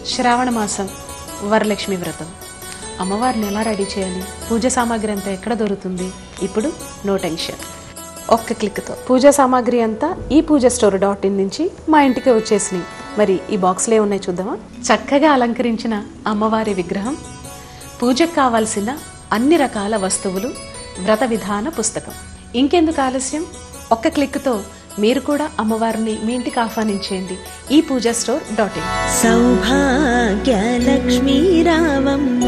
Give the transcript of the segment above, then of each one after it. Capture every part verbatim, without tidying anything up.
శ్రావణ మాసం వరలక్ష్మి వ్రతం. అమ్మవారిని ఎలా రెడీ చేయాలి, పూజ సామాగ్రి అంతా ఎక్కడ దొరుకుతుంది? ఇప్పుడు నో టెన్షన్, ఒక్క క్లిక్తో పూజా సామాగ్రి అంతా ఈ పూజ స్టోర్ డాట్ ఇన్ నుంచి మా ఇంటికి వచ్చేసినాయి. మరి ఈ బాక్స్లో ఏమున్నాయి చూద్దామా? చక్కగా అలంకరించిన అమ్మవారి విగ్రహం, పూజకు కావాల్సిన అన్ని రకాల వస్తువులు, వ్రత విధాన పుస్తకం. ఇంకెందుకు ఆలస్యం, ఒక్క క్లిక్తో మీరు కూడా అమ్మవారిని మీ ఇంటికి ఆహ్వానించేయండి ఈ Pooja store dot in. Saubhagya Lakshmi రావమ్మ.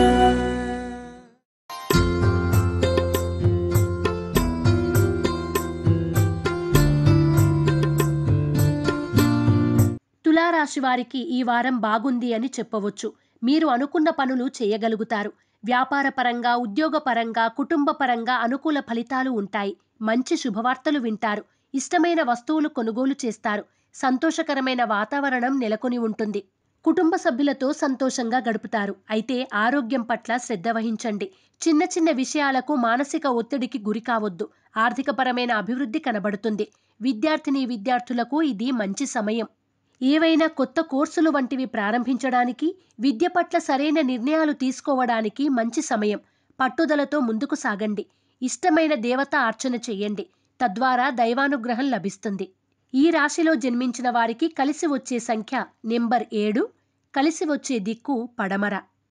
తులారాశి వారికి ఈ వారం బాగుంది అని చెప్పవచ్చు. మీరు అనుకున్న పనులు చేయగలుగుతారు. వ్యాపార పరంగా, ఉద్యోగ పరంగా, కుటుంబ పరంగా అనుకూల ఫలితాలు ఉంటాయి. మంచి శుభవార్తలు వింటారు. ఇష్టమైన వస్తువులు కొనుగోలు చేస్తారు. సంతోషకరమైన వాతావరణం నెలకొని ఉంటుంది. కుటుంబ సభ్యులతో సంతోషంగా గడుపుతారు. అయితే ఆరోగ్యం పట్ల శ్రద్ధ వహించండి. చిన్న చిన్న విషయాలకు మానసిక ఒత్తిడికి గురి కావద్దు. ఆర్థికపరమైన అభివృద్ధి కనబడుతుంది. విద్యార్థిని విద్యార్థులకు ఇది మంచి సమయం. ఏవైనా కొత్త కోర్సులు వంటివి ప్రారంభించడానికి, విద్య పట్ల సరైన నిర్ణయాలు తీసుకోవడానికి మంచి సమయం. పట్టుదలతో ముందుకు సాగండి. ఇష్టమైన దేవత అర్చన చెయ్యండి. తద్వారా దైవానుగ్రహం లభిస్తుంది. ఈ రాశిలో జన్మించిన వారికి కలిసి వచ్చే సంఖ్య నెంబర్ ఏడు, కలిసి వచ్చే దిక్కు పడమర.